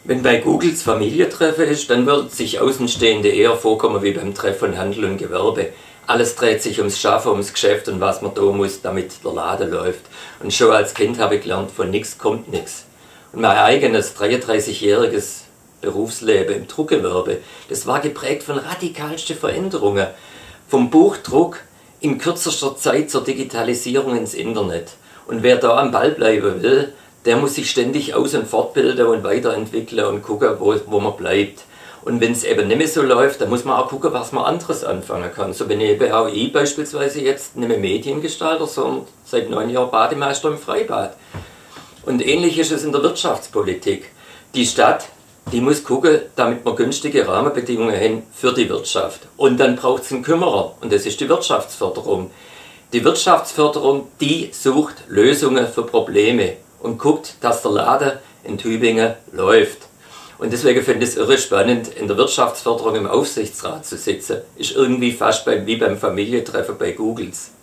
Wenn bei Googles Familientreffen ist, dann würden sich Außenstehende eher vorkommen wie beim Treff von Handel und Gewerbe. Alles dreht sich ums Schaffen, ums Geschäft und was man tun muss, damit der Laden läuft. Und schon als Kind habe ich gelernt, von nichts kommt nichts. Und mein eigenes 33-jähriges Berufsleben im Druckgewerbe, das war geprägt von radikalsten Veränderungen. Vom Buchdruck in kürzester Zeit zur Digitalisierung ins Internet. Und wer da am Ball bleiben will, der muss sich ständig aus- und fortbilden und weiterentwickeln und gucken, wo man bleibt. Und wenn es eben nicht mehr so läuft, dann muss man auch gucken, was man anderes anfangen kann. So bin eben auch ich beispielsweise jetzt nicht mehr Mediengestalter, sondern seit 9 Jahren Bademeister im Freibad. Und ähnlich ist es in der Wirtschaftspolitik. Die Stadt, die muss gucken, damit wir günstige Rahmenbedingungen haben für die Wirtschaft. Und dann braucht es einen Kümmerer, und das ist die Wirtschaftsförderung. Die Wirtschaftsförderung, die sucht Lösungen für Probleme und guckt, dass der Laden in Tübingen läuft. Und deswegen finde ich es irre spannend, in der Wirtschaftsförderung im Aufsichtsrat zu sitzen. Ist irgendwie fast wie beim Familientreffen bei Googles.